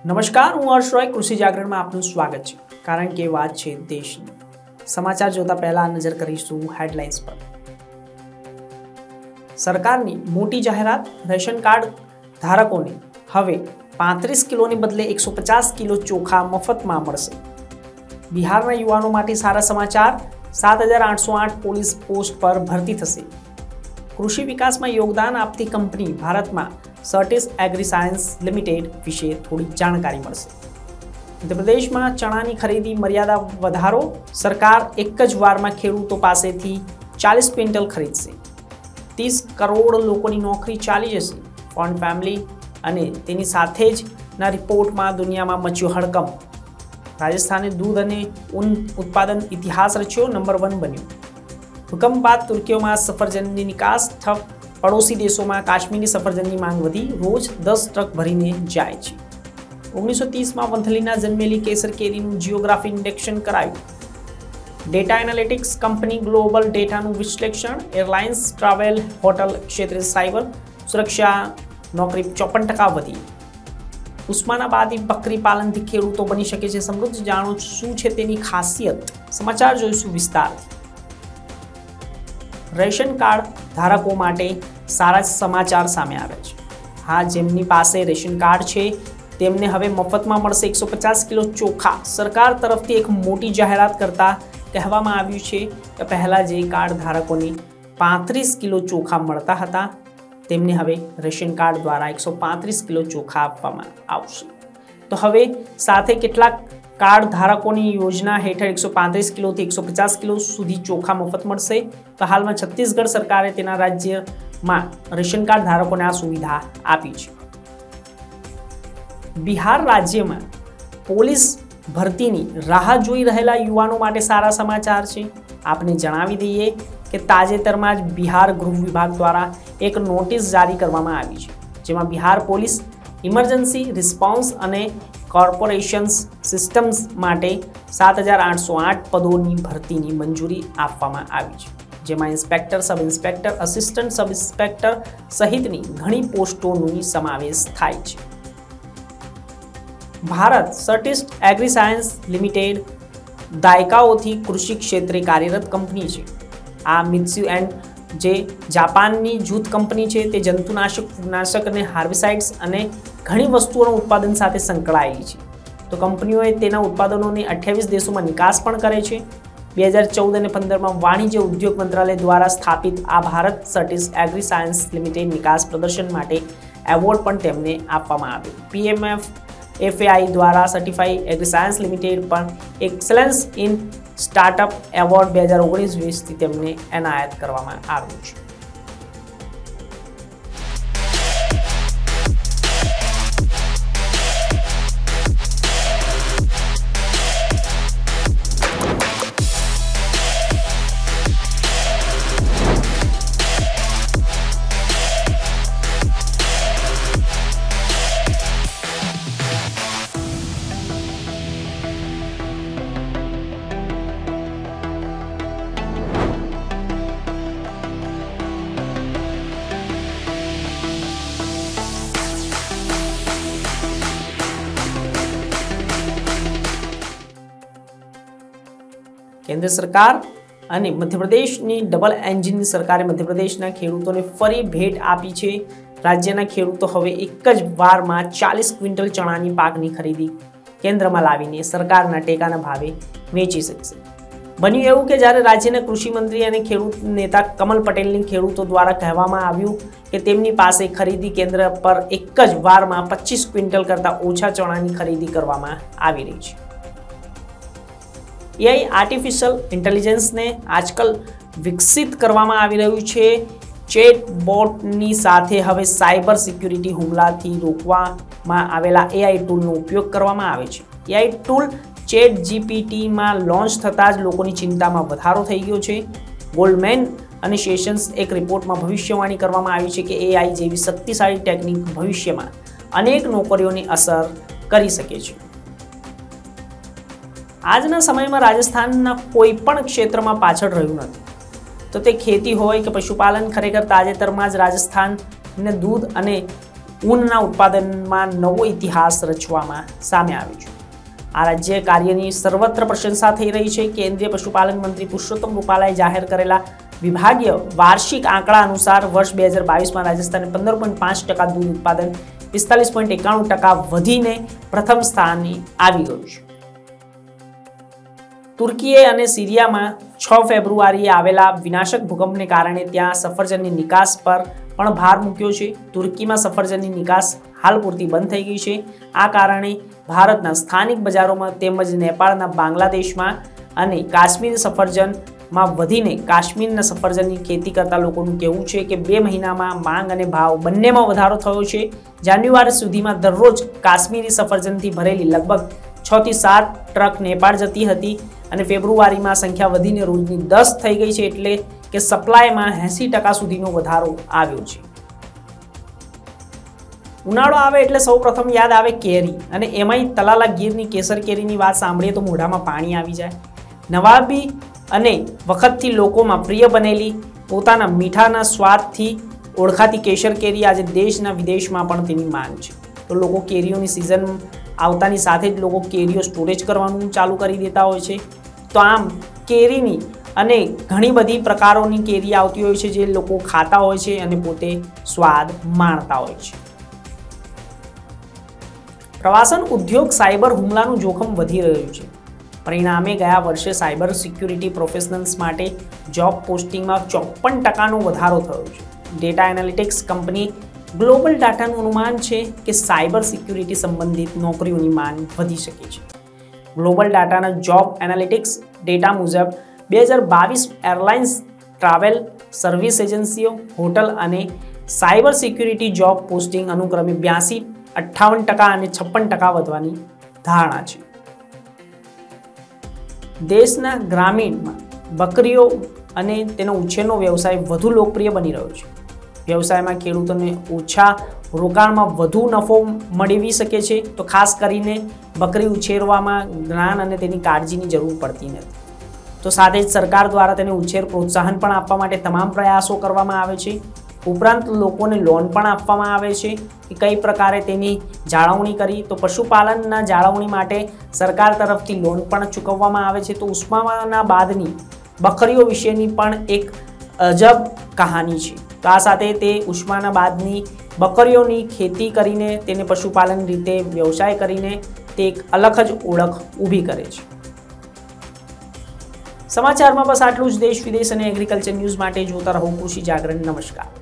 નમસ્કાર, હું હર્ષ રોય કૃષિ જાગરણમાં આપનું સ્વાગત છે. કારણ કે વાત છે દેશની. સમાચાર જોતા પહેલા નજર કરીશું હેડલાઇન્સ પર. સરકારની મોટી જાહેરાત, રેશન કાર્ડ ધારકોને હવે 35 કિલોની બદલે 150 કિલો ચોખા મફતમાં મળશે. બિહારના યુવાનો માટે સારા સમાચાર, 7808 પોલીસ પોસ્ટ પર ભરતી થશે. કૃષિ વિકાસમાં યોગદાન આપતી કંપની ભારતમાં સર્ટિસ એગ્રી સાયન્સ લિમિટેડ વિશે થોડી જાણકારી મળશે. મધ્યપ્રદેશમાં ચણાની ખરીદી મર્યાદા વધારો, સરકાર એક જ વારમાં ખેડૂતો પાસેથી 40 ક્વિન્ટલ ખરીદશે. 30 કરોડ લોકોની નોકરી ચાલી જશે. ફોન ફેમિલી અને તેની સાથે જ ના રિપોર્ટમાં દુનિયામાં મચ્યો હડકંપ. રાજસ્થાને દૂધ અને ઊન ઉત્પાદન ઇતિહાસ રચ્યો, નંબર 1 બન્યું. ભૂકંપ બાદ તુર્કીઓમાં સફરજનની નિકાસ ઠપ. પડોશી દેશોમાં કાશ્મીરી સફરજનની માંગ વધી, રોજ 10 ટ્રક ભરીને જાય છે. 1930માં વંથલીના જન્મેલી કેસર કેરીનું જીઓગ્રાફી ઇન્ડેક્શન કરાયું. ડેટા એનાલિટિક્સ કંપની ગ્લોબલ ડેટાનું વિશ્લેષણ, એરલાઇન્સ, ટ્રાવેલ, હોટલ ક્ષેત્રે સાયબર સુરક્ષા નોકરી 54% વધી. ઉસ્માનાબાદી બકરી પાલનથી ખેડૂતો બની શકે છે સમૃદ્ધ. જાણો શું છે તેની ખાસિયત. સમાચાર જોઈશું વિસ્તારથી. રેશન કાર્ડ ધારકો માટે સારા સમાચાર સામે આવ્યા છે. હા, જેમની પાસે રેશન કાર્ડ છે તેમને હવે મફતમાં મળશે 150 કિલો ચોખા. સરકાર તરફથી એક મોટી જાહેરાત કરતા કહેવામાં આવ્યું છે કે પહેલાં જે કાર્ડ ધારકોને 35 કિલો ચોખા મળતા હતા તેમને હવે રેશન કાર્ડ દ્વારા 135 કિલો ચોખા આપવામાં આવશે. તો હવે સાથે કેટલાક કાર્ડ ધારકોની યોજના હેઠળ 135 કિલોથી 150 કિલો સુધી ચોખા મફત મળશે. તો હાલમાં છત્તીસગઢ સરકારે તેના રાજ્યમાં રેશન કાર્ડ ધારકોને આ સુવિધા આપી છે. બિહાર રાજ્યમાં પોલીસ ભરતીની રાહ જોઈ રહેલા યુવાનો માટે સારા સમાચાર છે. આપને જણાવી દઈએ કે તાજેતરમાં જ બિહાર ગૃહ વિભાગ દ્વારા એક નોટિસ જારી કરવામાં આવી છે, જેમાં બિહાર પોલીસ ઇમરજન્સી રિસ્પોન્સ અને કોર્પોરેશન્સ સિસ્ટમ્સ માટે 7808 પદોની ભરતીની મંજૂરી આપવામાં આવી છે, જેમાં inspector, sub inspector, assistant sub inspector સહિતની ઘણી પોસ્ટોનો સમાવેશ થાય છે. Bharat Certis Agri Science Limited દાયકાઓથી કૃષિ ક્ષેત્રે કાર્યરત કંપની છે. આ મિત્સુ એન્ડ જે જાપાનની જૂથ કંપની છે તે જંતુનાશક, ફૂગનાશક અને હાર્બિસાઇડ્સ અને ઘણી વસ્તુઓના ઉત્પાદન સાથે સંકળાયેલી છે. તો કંપનીઓએ તેના ઉત્પાદનોની 28 દેશોમાં નિકાસ પણ કરે છે. 2014 અને 2015માં વાણિજ્ય ઉદ્યોગ મંત્રાલય દ્વારા સ્થાપિત આ Bharat Certis Agri Science Limited નિકાસ પ્રદર્શન માટે એવોર્ડ પણ તેમને આપવામાં આવ્યો. PMFAI દ્વારા સર્ટિફાઈડ એગ્રી સાયન્સ લિમિટેડ પણ એક્સલન્સ ઇન સ્ટાર્ટઅપ એવોર્ડ 2019-20થી તેમને એનાયત કરવામાં આવ્યું છે. કેન્દ્ર સરકાર અને મધ્યપ્રદેશની ડબલ એન્જિનની સરકારે મધ્યપ્રદેશના ખેડૂતોને ફરી ભેટ આપી છે. રાજ્યના ખેડૂતો હવે એક જ વારમાં 40 ક્વિન્ટલ ચણાની પાકની ખરીદી કેન્દ્રમાં લાવીને સરકારના ટેકાના ભાવે વેચી શકશે. બન્યું એવું કે જ્યારે રાજ્યના કૃષિ મંત્રી અને ખેડૂત નેતા કમલ પટેલની ખેડૂતો દ્વારા કહેવામાં આવ્યું કે તેમની પાસે ખરીદી કેન્દ્ર પર એક જ વારમાં 25 ક્વિન્ટલ કરતાં ઓછા ચણાની ખરીદી કરવામાં આવી રહી છે. AI આર્ટિફિશિયલ ઇન્ટેલિજન્સને આજકાલ વિકસિત કરવામાં આવી રહ્યું છે. ચેટબોટની સાથે હવે સાયબર સિક્યુરિટી હુમલાથી રોકવામાં આવેલા AI ટૂલનો ઉપયોગ કરવામાં આવે છે. AI ટૂલ ChatGPTમાં લોન્ચ થતાં જ લોકોની ચિંતામાં વધારો થઈ ગયો છે. ગોલ્ડમેન અને સેશન્સ એક રિપોર્ટમાં ભવિષ્યવાણી કરવામાં આવી છે કે AI જેવી શક્તિશાળી ટેકનિક ભવિષ્યમાં અનેક નોકરીઓની અસર કરી શકે છે. આજના સમયમાં રાજસ્થાનના કોઈ પણ ક્ષેત્રમાં પાછળ રહ્યું નથી. તો તે ખેતી હોય કે પશુપાલન, ખરેખર તાજેતરમાં જ રાજસ્થાનને દૂધ અને ઊનના ઉત્પાદનમાં નવો ઇતિહાસ રચવામાં સામે આવ્યો છે। આ રાજ્ય કાર્યની સર્વત્ર પ્રશંસા થઈ રહી છે। કેન્દ્રીય પશુપાલન મંત્રી પુરુષોત્તમ રૂપાલાએ જાહેર કરેલા વિભાગીય વાર્ષિક આંકડા અનુસાર વર્ષ 2022માં રાજસ્થાને 15.5% દૂધ ઉત્પાદન 45.91% વધીને પ્રથમ સ્થાને આવી ગયું છે। તુર્કીએ અને સિરિયામાં 6 ફેબ્રુઆરીએ આવેલા વિનાશક ભૂકંપને કારણે ત્યાં સફરજનની નિકાસ પર પણ ભાર મૂક્યો છે। તુર્કીમાં સફરજનની નિકાસ હાલ પૂરતી બંધ થઈ ગઈ છે। આ કારણે ભારતના સ્થાનિક બજારોમાં તેમજ નેપાળના, બાંગ્લાદેશમાં અને કાશ્મીરી સફરજનમાં વધીને કાશ્મીરના સફરજનની ખેતી કરતા લોકોનું કહેવું છે કે 2 મહિનામાં માંગ અને ભાવ બંનેમાં વધારો થયો છે। જાન્યુઆરી સુધીમાં દરરોજ કાશ્મીરી સફરજનથી ભરેલી લગભગ 6 થી 7 ટ્રક નેપાળ જતી હતી અને ફેબ્રુઆરીમાં સંખ્યા વધીને રોજની 10 થઈ ગઈ છે, એટલે કે સપ્લાયમાં 80% સુધીનો વધારો આવ્યો છે। ઉનાળો આવે એટલે સૌપ્રથમ યાદ આવે કેરી, અને એમાંય તલાલા ગીરની કેસર કેરીની વાત સાંભળીએ તો મોઢામાં પાણી આવી જાય। નવાબી અને વખતથી લોકોમાં પ્રિય બનેલી પોતાના મીઠાના સ્વાદથી ઓળખાતી કેસર કેરી આજે દેશના વિદેશમાં પણ તેની માંગ છે। તો લોકો કેરીઓની સિઝન આવતાની સાથે જ લોકો કેરીઓ સ્ટોરેજ કરવાનું ચાલુ કરી દેતા હોય છે। તો આમ કેરીની અને ઘણી બધી પ્રકારોની કેરી આવતી હોય છે જે લોકો ખાતા હોય છે અને પોતે સ્વાદ માણતા હોય છે। પ્રવાસન ઉદ્યોગ સાયબર હુમલાનું જોખમ વધી રહ્યું છે। પરિણામે ગયા વર્ષે સાયબર સિક્યુરિટી પ્રોફેશનલ્સ માટે જોબ પોસ્ટિંગમાં 54%નો વધારો થયો છે। ડેટા એનાલિટિક્સ કંપની ગ્લોબલ ડાટાનું અનુમાન છે કે સાયબર સિક્યુરિટી સંબંધિત નોકરીઓની માંગ વધી શકે છે। ગ્લોબલ ડાટાના જોબ એનાલિટિક્સ ડેટા મુજબ 2022 એરલાઇન્સ, ટ્રાવેલ, સર્વિસ એજન્સીઓ, હોટલ અને સાયબર સિક્યુરિટી જોબ પોસ્ટિંગ અનુક્રમે 82, 58% અને 56% વધવાની ધારણા છે। દેશના ગ્રામીણમાં બકરીઓ અને તેનો ઉછેરનો વ્યવસાય વધુ લોકપ્રિય બની રહ્યો છે। વ્યવસાયમાં ખેડૂતોને ઓછા રોકાણમાં વધુ નફો મેળવી શકે છે। તો ખાસ કરીને બકરી ઉછેરવામાં જ્ઞાન અને તેની કાળજીની જરૂર પડતી નથી। તો સાથે જ સરકાર દ્વારા તેને ઉછેર પ્રોત્સાહન પણ આપવા માટે તમામ પ્રયાસો કરવામાં આવે છે। ઉપરાંત લોકોને લોન પણ આપવામાં આવે છે કે કઈ પ્રકારે તેની જાળવણી કરી। તો પશુપાલનના જાળવણી માટે સરકાર તરફથી લોન પણ ચૂકવવામાં આવે છે। તો ઉસ્માના બાદની બકરીઓ વિશેની પણ એક અજબ કહાની છે। તો આ સાથે તે ઉસ્માનાબાદની બકરીઓની ખેતી કરીને તેને પશુપાલન રીતે વ્યવસાય કરીને તે એક અલગ જ ઓળખ ઊભી કરે છે। સમાચારમાં બસ આટલું જ। દેશ વિદેશ અને એગ્રીકલ્ચર ન્યૂઝ માટે જોતા રહો કૃષિ જાગરણ। નમસ્કાર।